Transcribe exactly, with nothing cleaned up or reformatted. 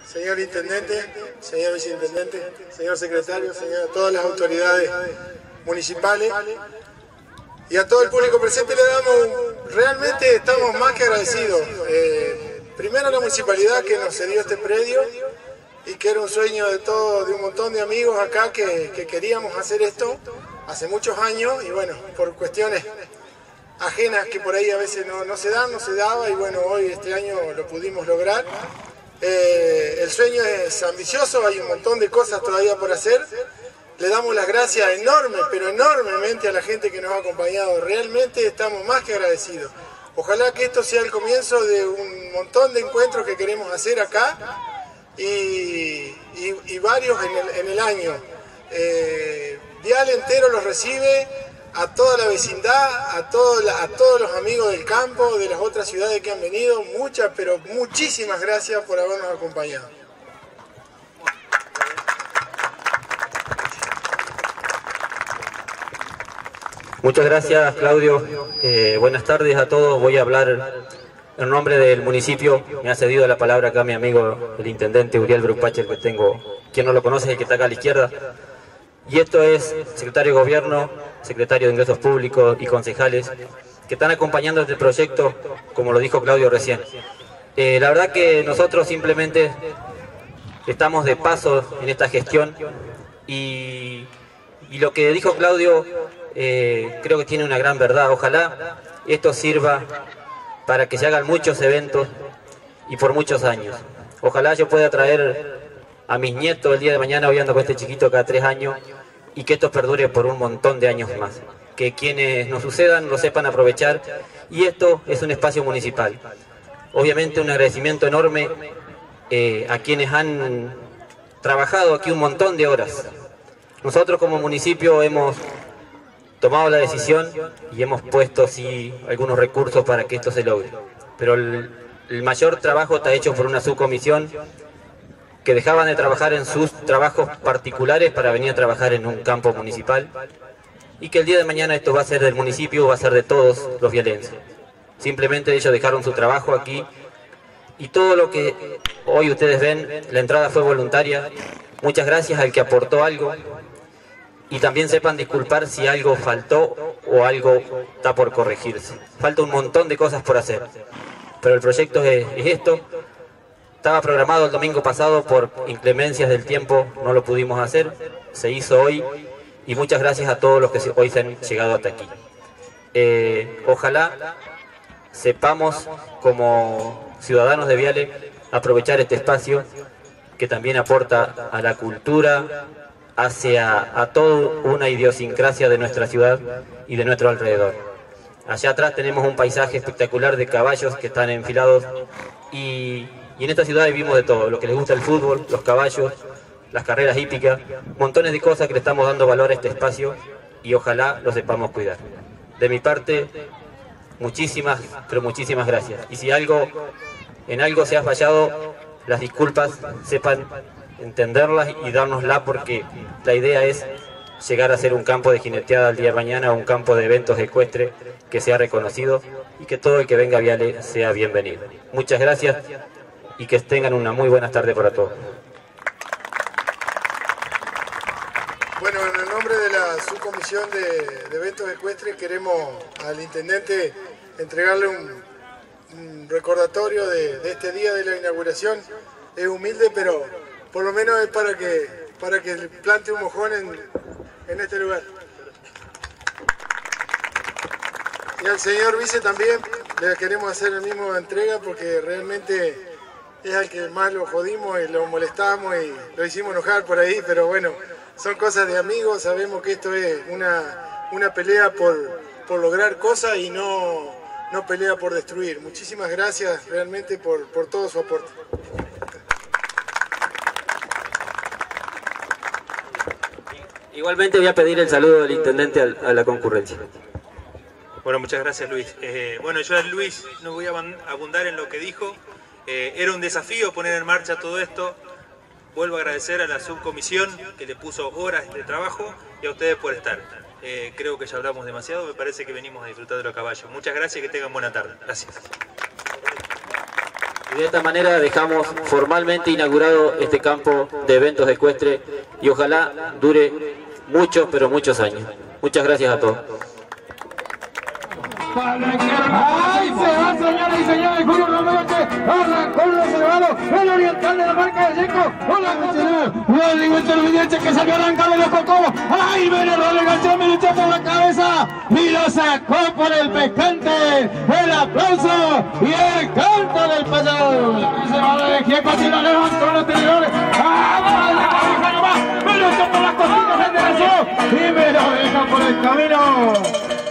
señor intendente, señor viceintendente, señor secretario, señor, todas las autoridades municipales y a todo el público presente le damos, realmente estamos más que agradecidos. Eh, primero a la municipalidad que nos cedió este predio y que era un sueño de todo, de un montón de amigos acá que, que queríamos hacer esto hace muchos años y bueno, por cuestiones ajenas que por ahí a veces no, no se dan, no se daba y bueno, hoy este año lo pudimos lograr. Eh, el sueño es ambicioso, hay un montón de cosas todavía por hacer. Le damos las gracias enormes, pero enormemente a la gente que nos ha acompañado. Realmente estamos más que agradecidos. Ojalá que esto sea el comienzo de un montón de encuentros que queremos hacer acá y, y, y varios en el, en el año. Eh, Viale entero los recibe, a toda la vecindad, a, todo la, a todos los amigos del campo, de las otras ciudades que han venido. Muchas, pero muchísimas gracias por habernos acompañado. Muchas gracias, Claudio. Eh, buenas tardes a todos. Voy a hablar en nombre del municipio. Me ha cedido la palabra acá mi amigo, el intendente Uriel Bruckpacher, que tengo, quien no lo conoce, el que está acá a la izquierda. Y esto es secretario de Gobierno, secretario de Ingresos Públicos y concejales que están acompañando este proyecto, como lo dijo Claudio recién. Eh, la verdad que nosotros simplemente estamos de paso en esta gestión y, y lo que dijo Claudio eh, creo que tiene una gran verdad. Ojalá esto sirva para que se hagan muchos eventos y por muchos años. Ojalá yo pueda traer a mis nietos el día de mañana, hoy ando con este chiquito cada tres años, y que esto perdure por un montón de años más. Que quienes nos sucedan lo sepan aprovechar, y esto es un espacio municipal. Obviamente un agradecimiento enorme eh, a quienes han trabajado aquí un montón de horas. Nosotros como municipio hemos tomado la decisión y hemos puesto sí algunos recursos para que esto se logre. Pero el, el mayor trabajo está hecho por una subcomisión que dejaban de trabajar en sus trabajos particulares para venir a trabajar en un campo municipal, y que el día de mañana esto va a ser del municipio, va a ser de todos los vialenses. Simplemente ellos dejaron su trabajo aquí y todo lo que hoy ustedes ven, la entrada fue voluntaria. Muchas gracias al que aportó algo, y también sepan disculpar si algo faltó o algo está por corregirse. Falta un montón de cosas por hacer, pero el proyecto es, es esto. Estaba programado el domingo pasado, por inclemencias del tiempo no lo pudimos hacer, se hizo hoy, y muchas gracias a todos los que hoy se han llegado hasta aquí. Eh, ojalá sepamos como ciudadanos de Viale aprovechar este espacio que también aporta a la cultura, hacia a toda una idiosincrasia de nuestra ciudad y de nuestro alrededor. Allá atrás tenemos un paisaje espectacular de caballos que están enfilados, y, y en esta ciudad vivimos de todo, lo que les gusta el fútbol, los caballos, las carreras hípicas, montones de cosas que le estamos dando valor a este espacio, y ojalá lo sepamos cuidar. De mi parte, muchísimas, pero muchísimas gracias. Y si algo, en algo se ha fallado, las disculpas, sepan entenderlas y dárnoslas, porque la idea es llegar a ser un campo de jineteada el día de mañana, un campo de eventos ecuestres que sea reconocido, y que todo el que venga a Viale sea bienvenido. Muchas gracias y que tengan una muy buena tarde para todos. Bueno, en el nombre de la subcomisión de, de eventos ecuestres queremos al intendente entregarle un, un recordatorio de, de este día de la inauguración. Es humilde, pero por lo menos es para que, para que plante un mojón en, en este lugar. Y al señor vice también le queremos hacer la misma entrega, porque realmente es al que más lo jodimos y lo molestamos y lo hicimos enojar por ahí, pero bueno, son cosas de amigos. Sabemos que esto es una, una pelea por, por lograr cosas y no, no pelea por destruir. Muchísimas gracias realmente por, por todo su aporte. Igualmente voy a pedir el saludo del intendente a la concurrencia. Bueno, muchas gracias, Luis. Eh, bueno, yo a Luis no voy a abundar en lo que dijo. Eh, era un desafío poner en marcha todo esto. Vuelvo a agradecer a la subcomisión que le puso horas de trabajo, y a ustedes por estar. Eh, creo que ya hablamos demasiado, me parece que venimos a disfrutar de los caballos. Muchas gracias y que tengan buena tarde. Gracias. Y de esta manera dejamos formalmente inaugurado este campo de eventos ecuestres y ojalá dure muchos, pero muchos años. Muchas gracias a todos. ¡Ay, se va, señoras y señores! Julio Romero arrancó el reservado, el oriental de la marca de Yeco. ¡Hola, nacional! Rodrigo Interviniente que salió arrancado de los cocobos. ¡Ay, viene Rodrigo García, me luchó por la cabeza! Y lo sacó por el pescante. El aplauso y el canto del payón. El reservado de Yeco, si lo levantó los tenedores. ¡Ah, la cabeza nomás! Me luchó por las costillas, enderezó y me lo deja por el camino.